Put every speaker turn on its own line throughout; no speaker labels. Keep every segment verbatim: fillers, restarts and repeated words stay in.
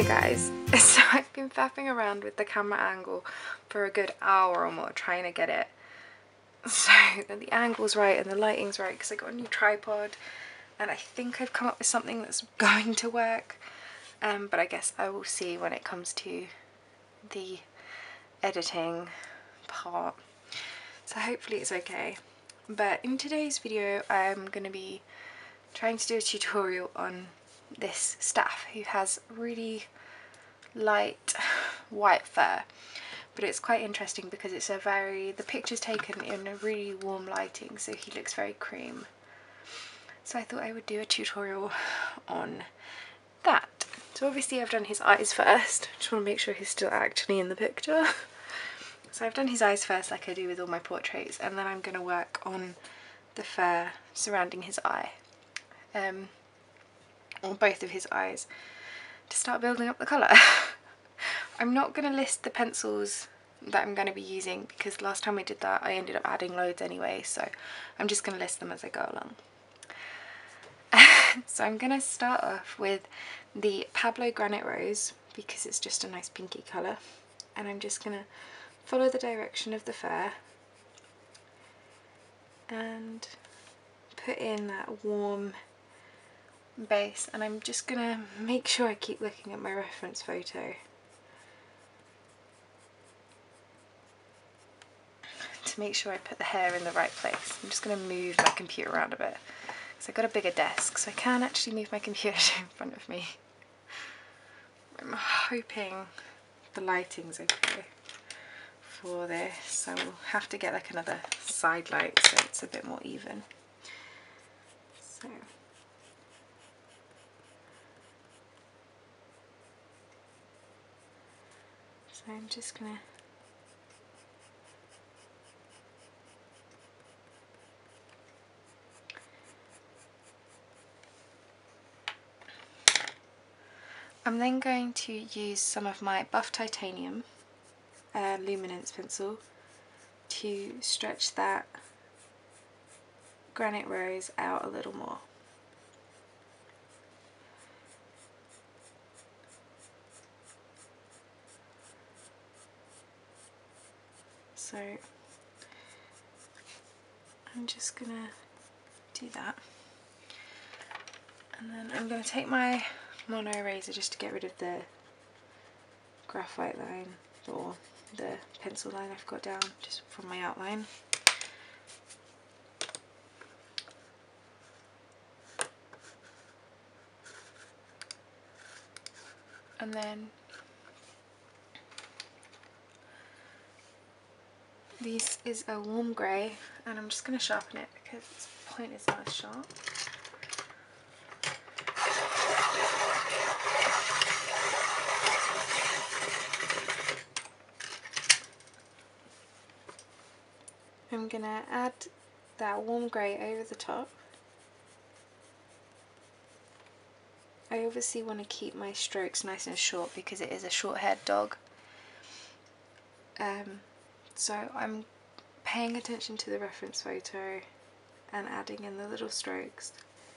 Hey guys, so I've been faffing around with the camera angle for a good hour or more trying to get it so that the angle's right and the lighting's right, because I got a new tripod and I think I've come up with something that's going to work, um, but I guess I will see when it comes to the editing part, so hopefully it's okay. But in today's video I'm going to be trying to do a tutorial on this staff who has really light white fur, but it's quite interesting because it's a very, the picture's taken in a really warm lighting, so he looks very cream. So I thought I would do a tutorial on that. So obviously I've done his eyes first, just want to make sure he's still actually in the picture. So I've done his eyes first like I do with all my portraits, and then I'm going to work on the fur surrounding his eye, um, or both of his eyes, to start building up the colour. I'm not going to list the pencils that I'm going to be using because last time I did that I ended up adding loads anyway, so I'm just going to list them as I go along. So I'm going to start off with the Pablo Granite Rose because it's just a nice pinky colour, and I'm just going to follow the direction of the fur and put in that warm base, and I'm just going to make sure I keep looking at my reference photo to make sure I put the hair in the right place. I'm just going to move my computer around a bit because I've got a bigger desk, so I can actually move my computer in front of me. I'm hoping the lighting's okay for this, so we'll have to get like another side light so it's a bit more even. So So I'm just gonna I'm then going to use some of my Buff Titanium uh, Luminance pencil to stretch that Granite Rose out a little more. So I'm just gonna do that, and then I'm going to take my mono eraser just to get rid of the graphite line or the pencil line I've got down just from my outline. And then this is a warm grey, and I'm just going to sharpen it because its point is not as sharp. I'm going to add that warm grey over the top. I obviously want to keep my strokes nice and short because it is a short-haired dog. Um, so I'm paying attention to the reference photo and adding in the little strokes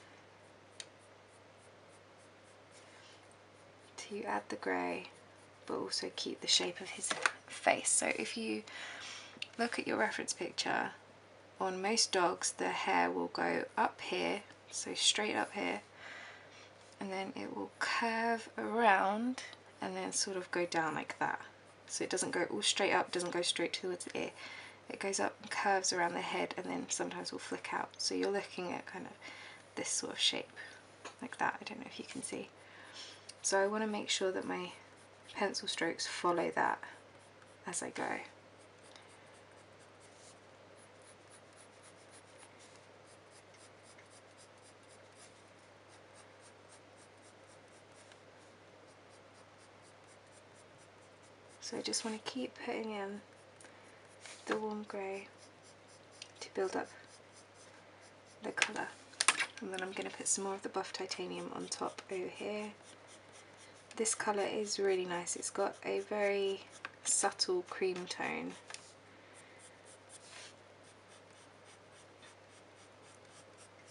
to add the grey but also keep the shape of his face. So if you look at your reference picture, on most dogs the hair will go up here, so straight up here, and then it will curve around and then sort of go down like that. So it doesn't go all straight up, doesn't go straight towards the ear. It goes up and curves around the head and then sometimes will flick out. So you're looking at kind of this sort of shape, like that. I don't know if you can see. So I want to make sure that my pencil strokes follow that as I go. So I just want to keep putting in the warm grey to build up the colour, and then I'm going to put some more of the Buff Titanium on top over here. This colour is really nice, it's got a very subtle cream tone.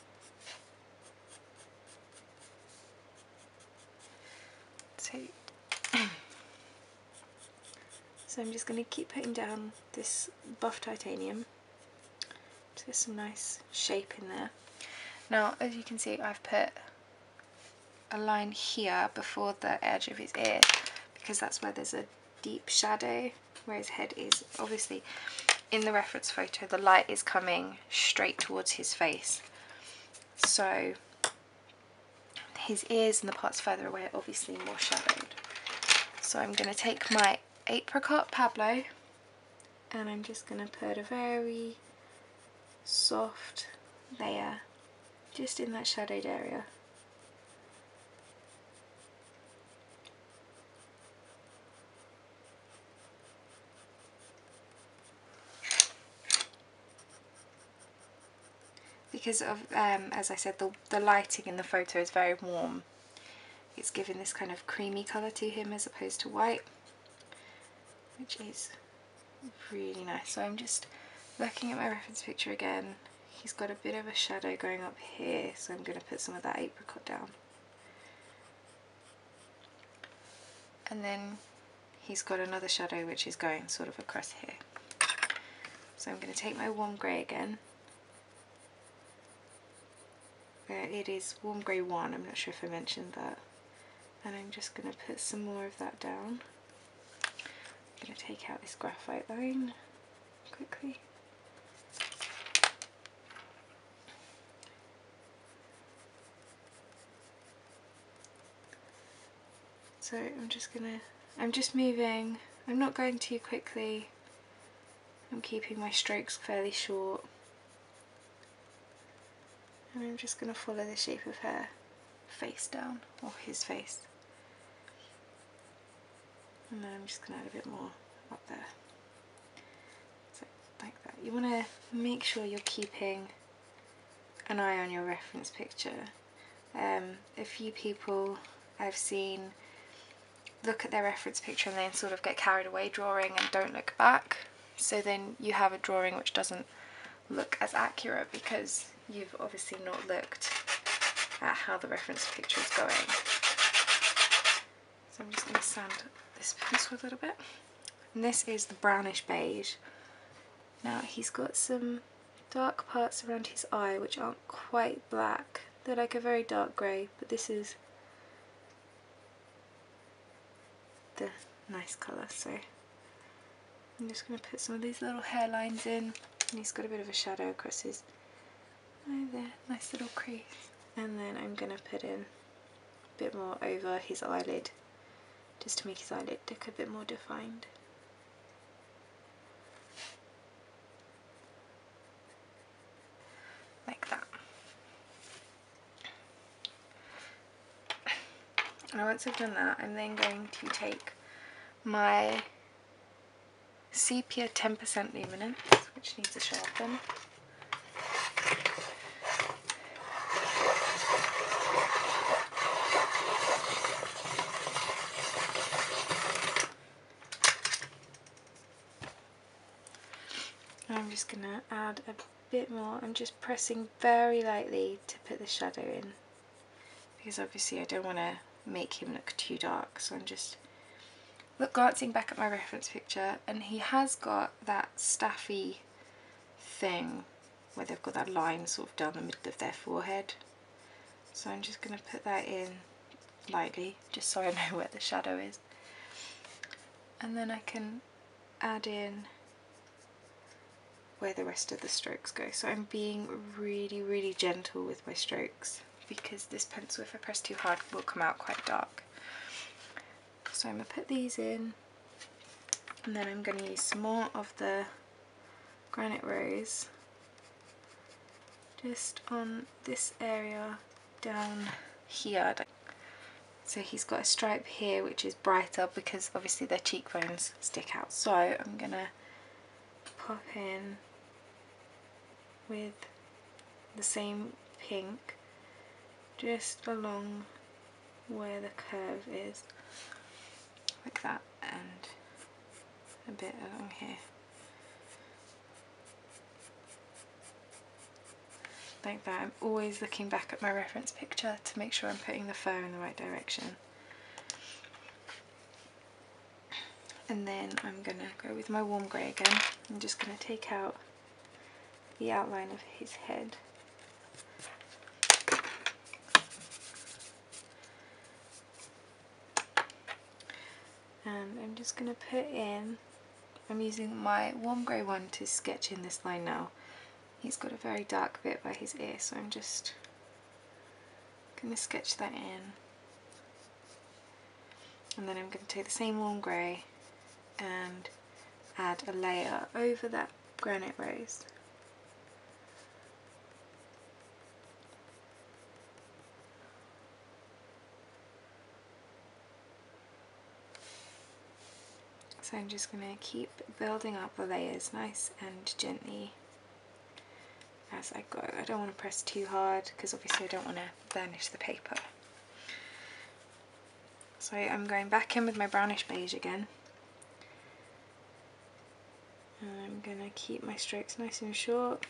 So So I'm just going to keep putting down this buff titanium to get some nice shape in there. Now, as you can see, I've put a line here before the edge of his ear because that's where there's a deep shadow where his head is. Obviously, in the reference photo, the light is coming straight towards his face. So his ears and the parts further away are obviously more shadowed. So I'm going to take my Apricot Pablo and I'm just going to put a very soft layer just in that shadowed area. Because of, um, as I said, the, the lighting in the photo is very warm. It's giving this kind of creamy colour to him as opposed to white, which is really nice. So I'm just looking at my reference picture again. He's got a bit of a shadow going up here, so I'm going to put some of that apricot down. And then he's got another shadow which is going sort of across here. So I'm going to take my warm grey again. Uh, it is warm grey one, I'm not sure if I mentioned that. And I'm just going to put some more of that down. I'm going to take out this graphite line quickly. So I'm just going to, I'm just moving, I'm not going too quickly. I'm keeping my strokes fairly short. And I'm just going to follow the shape of her face down, or his face. And then I'm just going to add a bit more up there. So, like that. You want to make sure you're keeping an eye on your reference picture. Um, a few people I've seen look at their reference picture and then sort of get carried away drawing and don't look back. So then you have a drawing which doesn't look as accurate because you've obviously not looked at how the reference picture is going. So I'm just going to sand this pencil a little bit. And this is the brownish beige. Now he's got some dark parts around his eye which aren't quite black. They're like a very dark grey, but this is the nice colour. So I'm just going to put some of these little hairlines in. And he's got a bit of a shadow across his eye there, nice little crease. And then I'm going to put in a bit more over his eyelid, just to make his eyelid look a bit more defined. Like that. And once I've done that, I'm then going to take my Sepia ten percent Luminance, which needs a sharpen. And I'm just going to add a bit more. I'm just pressing very lightly to put the shadow in, because obviously I don't want to make him look too dark, so I'm just look glancing back at my reference picture, and he has got that staffy thing where they've got that line sort of down the middle of their forehead. So I'm just going to put that in lightly, just so I know where the shadow is. And then I can add in where the rest of the strokes go. So I'm being really, really gentle with my strokes, because this pencil, if I press too hard, will come out quite dark. So I'm going to put these in, and then I'm going to use some more of the Granite Rose just on this area down here. So he's got a stripe here which is brighter because obviously their cheekbones stick out. So I'm going to pop in with the same pink just along where the curve is, like that, and a bit along here, like that. I'm always looking back at my reference picture to make sure I'm putting the fur in the right direction. And then I'm going to go with my warm grey again. I'm just going to take out the outline of his head. And I'm just going to put in, I'm using my warm grey one to sketch in this line now. He's got a very dark bit by his ear, so I'm just going to sketch that in. And then I'm going to take the same warm grey and add a layer over that granite rose. So I'm just going to keep building up the layers nice and gently as I go. I don't want to press too hard because obviously I don't want to burnish the paper. So I'm going back in with my brownish beige again. And I'm going to keep my strokes nice and short.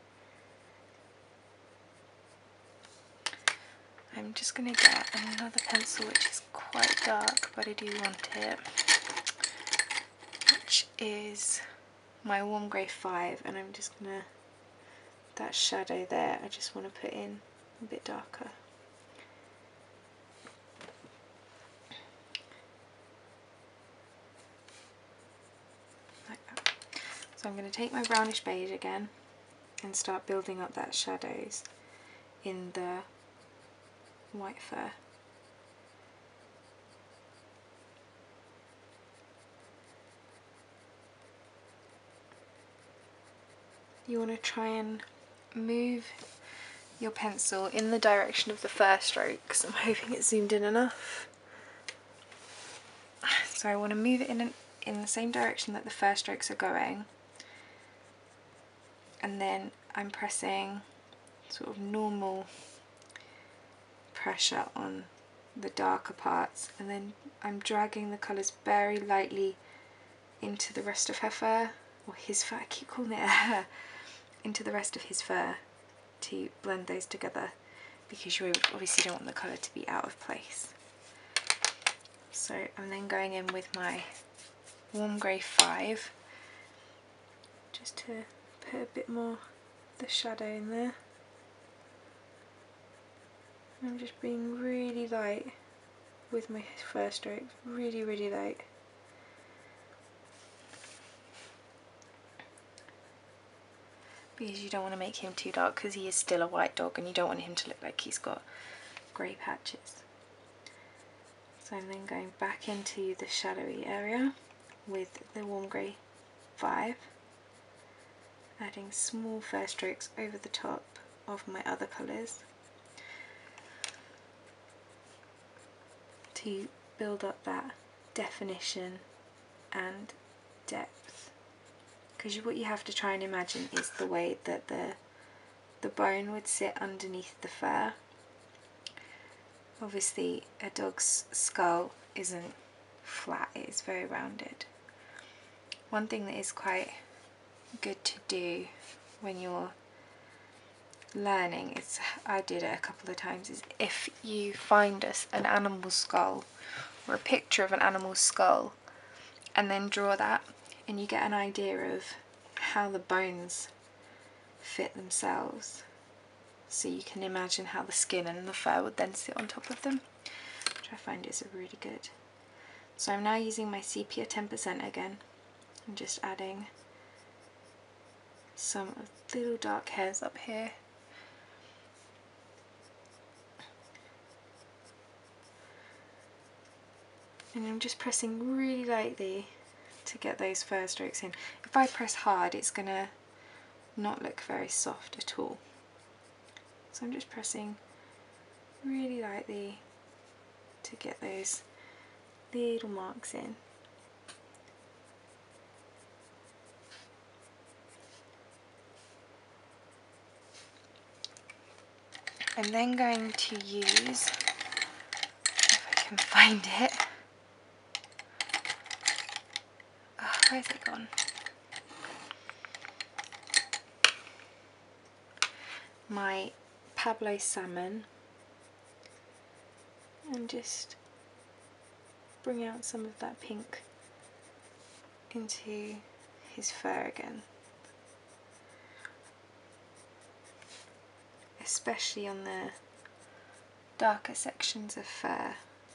I'm just going to get another pencil which is quite dark, but I do want it, which is my warm grey five, and I'm just going to, that shadow there, I just want to put in a bit darker. Like that. So I'm going to take my brownish beige again and start building up that shadows in the white fur. You want to try and move your pencil in the direction of the fur strokes. I'm hoping it's zoomed in enough. So I want to move it in, an, in the same direction that the fur strokes are going, and then I'm pressing sort of normal pressure on the darker parts, and then I'm dragging the colours very lightly into the rest of her fur, or his fur, I keep calling it her, into the rest of his fur to blend those together, because you obviously don't want the colour to be out of place. So I'm then going in with my warm grey five just to put a bit more of the shadow in there. I'm just being really light with my fur strokes, really really light. Because you don't want to make him too dark, because he is still a white dog and you don't want him to look like he's got grey patches. So I'm then going back into the shadowy area with the warm grey five, adding small fur strokes over the top of my other colours to build up that definition and depth. Because what you have to try and imagine is the way that the the bone would sit underneath the fur. Obviously a dog's skull isn't flat, it is very rounded. One thing that is quite good to do when you're learning, is I did it a couple of times, is if you find us an animal skull or a picture of an animal's skull and then draw that, and you get an idea of how the bones fit themselves, so you can imagine how the skin and the fur would then sit on top of them, which I find is really good. So I'm now using my sepia ten percent again. I'm just adding some of the little dark hairs up here. And I'm just pressing really lightly to get those fur strokes in. If I press hard, it's going to not look very soft at all. So I'm just pressing really lightly to get those little marks in. I'm then going to use, if I can find it, oh, where's it gone? My Pablo salmon, and just bring out some of that pink into his fur again, especially on the darker sections of fur.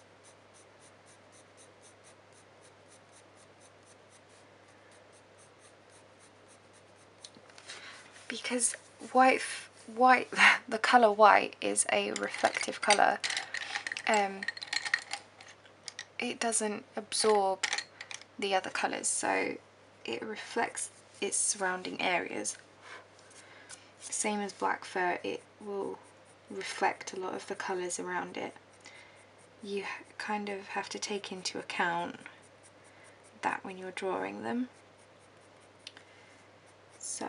Because white, white, the colour white is a reflective colour. Um, it doesn't absorb the other colours, so it reflects its surrounding areas. Same as black fur, it will reflect a lot of the colours around it. You kind of have to take into account that when you're drawing them. So,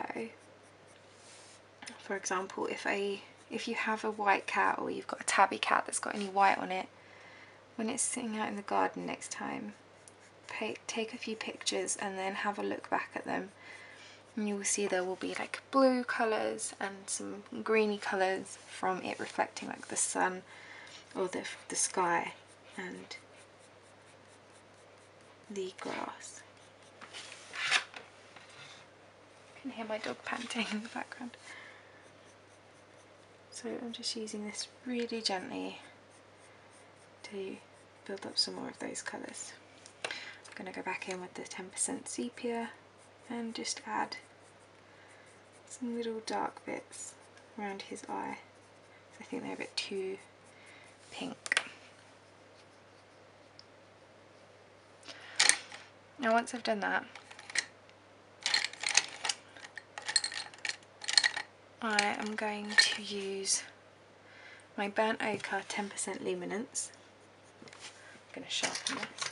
for example, if a if you have a white cat, or you've got a tabby cat that's got any white on it, when it's sitting out in the garden next time, pay, take a few pictures and then have a look back at them, and you will see there will be like blue colours and some greeny colours from it reflecting like the sun or the, the sky and the grass. You can hear my dog panting in the background. So I'm just using this really gently to build up some more of those colours. I'm going to go back in with the ten percent sepia and just add some little dark bits around his eye. I think they're a bit too pink. Now once I've done that, I am going to use my burnt ochre ten percent luminance. I'm going to sharpen this.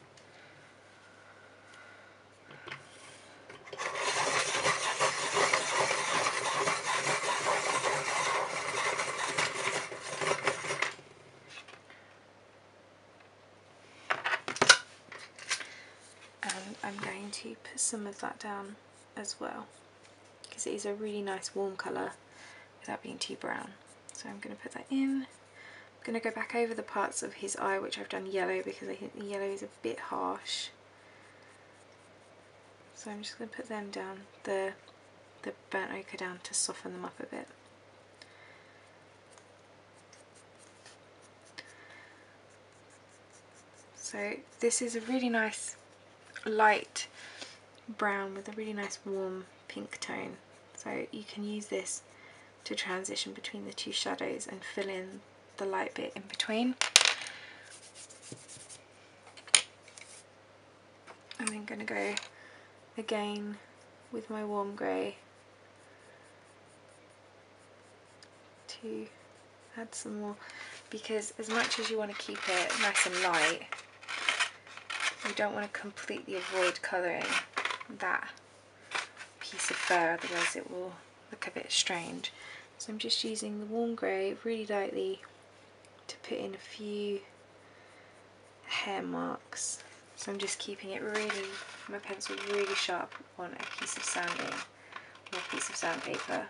And I'm going to put some of that down as well, because it is a really nice warm colour without being too brown. So I'm going to put that in. I'm going to go back over the parts of his eye which I've done yellow, because I think the yellow is a bit harsh. So I'm just going to put them down, the, the burnt ochre down, to soften them up a bit. So this is a really nice light brown with a really nice warm pink tone. So you can use this to transition between the two shadows and fill in the light bit in between. I'm then going to go again with my warm grey to add some more, because as much as you want to keep it nice and light, you don't want to completely avoid colouring that piece of fur, otherwise it will look a bit strange. So I'm just using the warm grey really lightly to put in a few hair marks. So I'm just keeping it really, my pencil really sharp on a piece of sanding or a piece of sandpaper.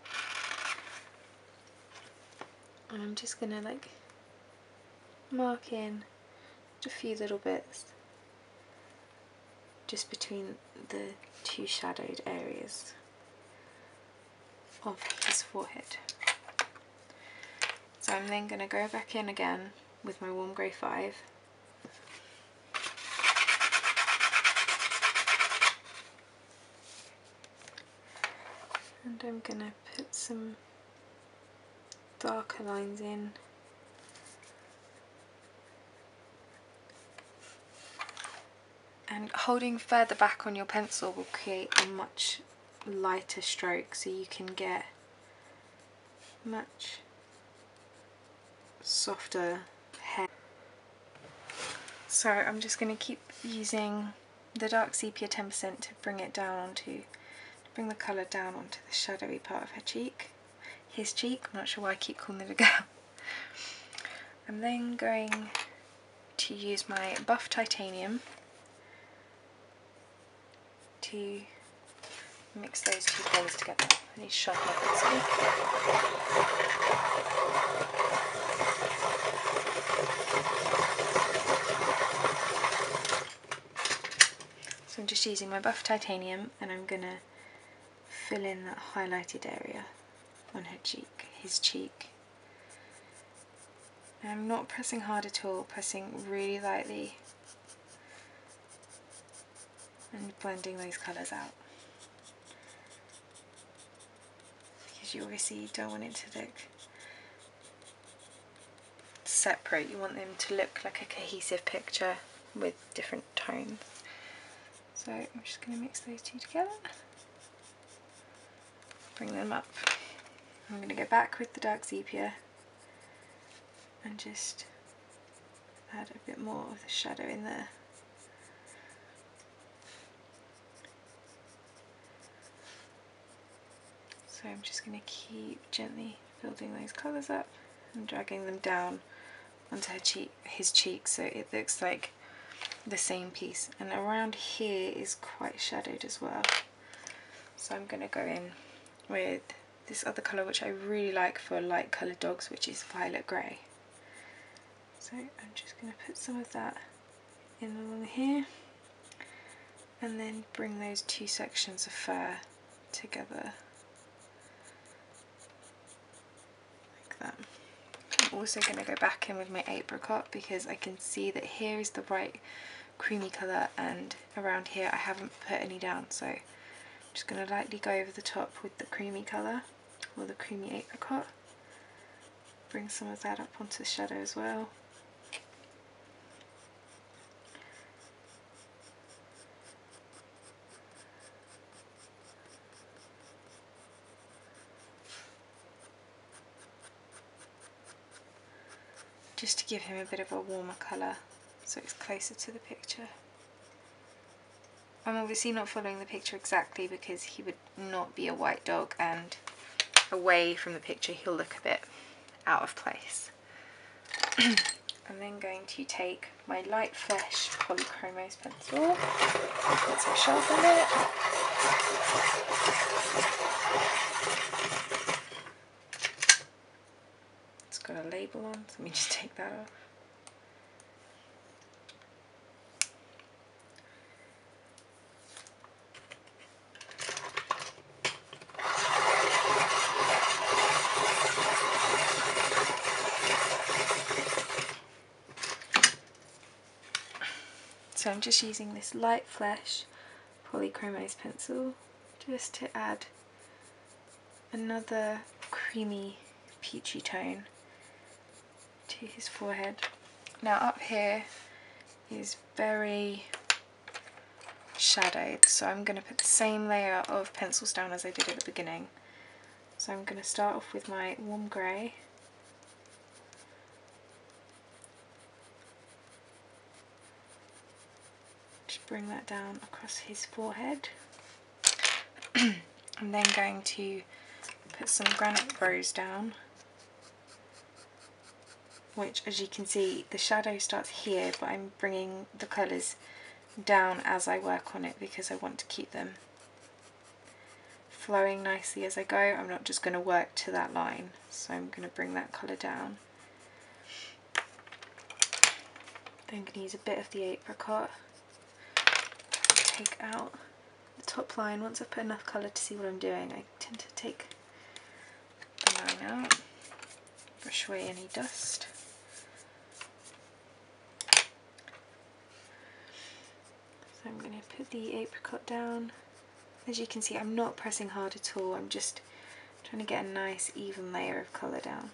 And I'm just going to like mark in just a few little bits just between the two shadowed areas of his forehead. So I'm then going to go back in again with my warm grey five. And I'm going to put some darker lines in. And holding further back on your pencil will create a much lighter stroke, so you can get much softer hair. So I'm just going to keep using the dark sepia ten percent to bring it down onto, to bring the colour down onto the shadowy part of her cheek. His cheek, I'm not sure why I keep calling it a girl. I'm then going to use my buff titanium to mix those two colours together. I need to sharpen my pencil. So I'm just just using my Buff Titanium and I'm going to fill in that highlighted area on her cheek, his cheek. And I'm not pressing hard at all, pressing really lightly and blending those colours out. Because you obviously don't want it to look separate, you want them to look like a cohesive picture with different tones. So I'm just going to mix those two together, bring them up. I'm going to go back with the dark sepia and just add a bit more of the shadow in there. So I'm just going to keep gently building those colours up and dragging them down onto her cheek, his cheek, so it looks like the same piece. And around here is quite shadowed as well. So I'm going to go in with this other colour which I really like for light coloured dogs, which is violet grey. So I'm just going to put some of that in along here and then bring those two sections of fur together like that. I'm also going to go back in with my apricot because I can see that here is the right creamy colour and around here I haven't put any down, so I'm just going to lightly go over the top with the creamy colour or the creamy apricot. Bring some of that up onto the shadow as well. Just to give him a bit of a warmer colour so it's closer to the picture. I'm obviously not following the picture exactly because he would not be a white dog and away from the picture he'll look a bit out of place. I'm then going to take my Light Flesh Polychromos pencil, once I've sharpened it. It's got a label on, so let me just take that off. So I'm just using this Light Flesh Polychromos pencil just to add another creamy peachy tone to his forehead. Now up here is very shadowed, so I'm going to put the same layer of pencils down as I did at the beginning. So I'm going to start off with my warm grey. Bring that down across his forehead. I'm then going to put some Granite Rose down, which, as you can see, the shadow starts here, but I'm bringing the colours down as I work on it because I want to keep them flowing nicely as I go. I'm not just going to work to that line, so I'm going to bring that colour down. Then I'm going to use a bit of the apricot. Take out the top line. Once I've put enough colour to see what I'm doing, I tend to take the line out, brush away any dust. So I'm going to put the apricot down. As you can see, I'm not pressing hard at all, I'm just trying to get a nice even layer of colour down.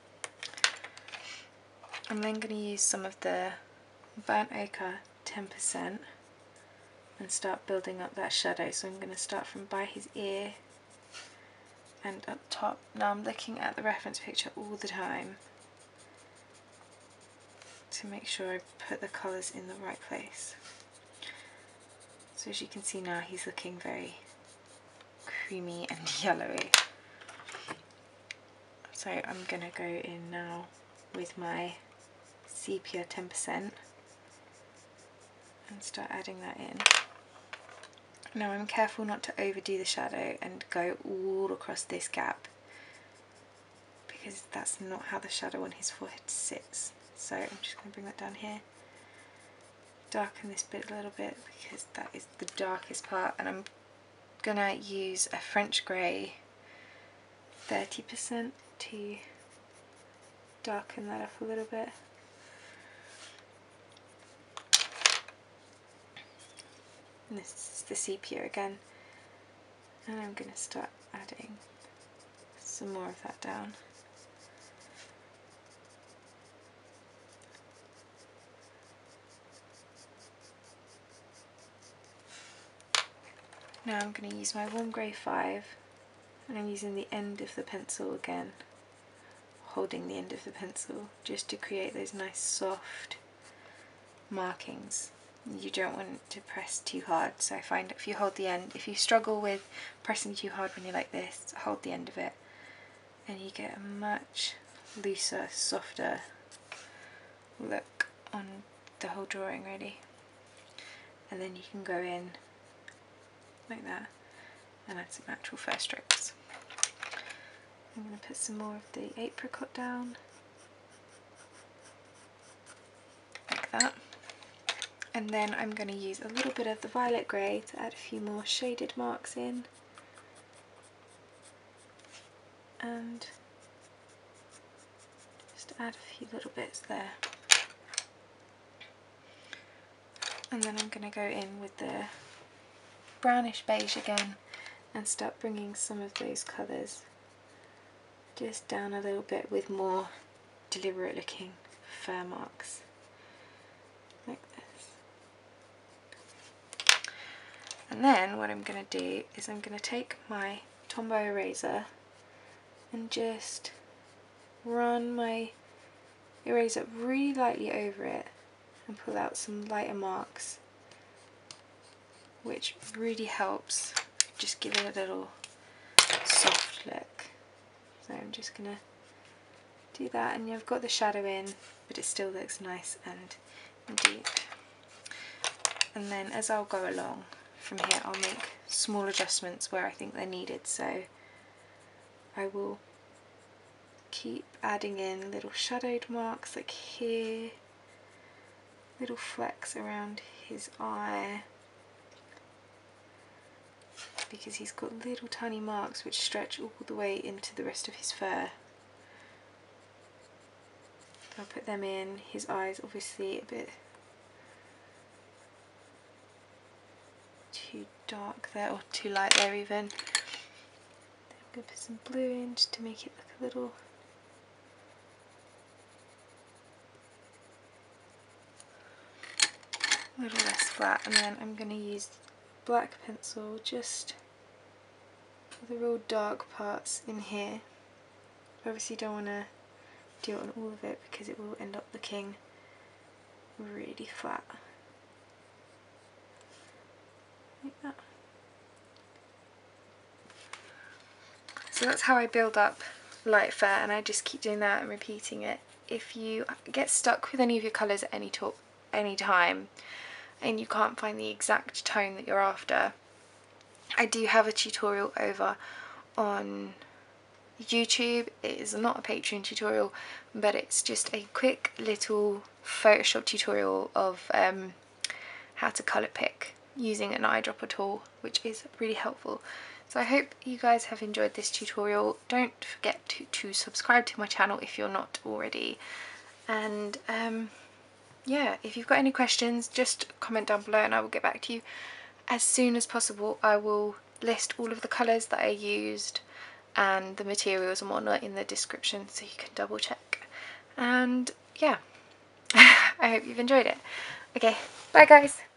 I'm then going to use some of the Burnt Ochre ten percent and start building up that shadow. So I'm going to start from by his ear and up top. Now I'm looking at the reference picture all the time to make sure I put the colours in the right place. So as you can see now, he's looking very creamy and yellowy. So I'm going to go in now with my sepia ten percent and start adding that in. Now I'm careful not to overdo the shadow and go all across this gap because that's not how the shadow on his forehead sits. So I'm just going to bring that down here, darken this bit a little bit because that is the darkest part, and I'm gonna use a French grey thirty percent to darken that up a little bit. And this is the sepia again, and I'm going to start adding some more of that down. Now I'm going to use my Warm Grey five, and I'm using the end of the pencil again, holding the end of the pencil, just to create those nice soft markings. You don't want to press too hard, so I find if you hold the end, if you struggle with pressing too hard when you're like this, hold the end of it and you get a much looser, softer look on the whole drawing really. And then you can go in like that and add some actual fur strokes. I'm going to put some more of the apricot down, like that. And then I'm going to use a little bit of the violet grey to add a few more shaded marks in. And just add a few little bits there. And then I'm going to go in with the brownish beige again and start bringing some of those colours just down a little bit with more deliberate looking fur marks. Like this. And then what I'm going to do is I'm going to take my Tombow eraser and just run my eraser really lightly over it and pull out some lighter marks, which really helps just give it a little soft look. So I'm just going to do that, and you've got the shadow in, but it still looks nice and deep. And then as I'll go along from here, I'll make small adjustments where I think they're needed. So I will keep adding in little shadowed marks like here, little flecks around his eye, because he's got little tiny marks which stretch all the way into the rest of his fur. I'll put them in. His eyes obviously a bit too dark there, or too light there even. Then I'm going to put some blue in just to make it look a little a little less flat. And then I'm going to use black pencil just for the real dark parts in here. Obviously don't want to do it on all of it because it will end up looking really flat. Like that. So that's how I build up light fur, and I just keep doing that and repeating it. If you get stuck with any of your colours at any, talk, any time and you can't find the exact tone that you're after, I do have a tutorial over on YouTube. It is not a Patreon tutorial, but it's just a quick little Photoshop tutorial of um, how to colour pick using an eyedropper tool, which is really helpful. So I hope you guys have enjoyed this tutorial. Don't forget to, to subscribe to my channel if you're not already, and um, yeah, if you've got any questions, just comment down below and I will get back to you as soon as possible. I will list all of the colours that I used and the materials and whatnot in the description so you can double check. And yeah, I hope you've enjoyed it. Okay, bye guys.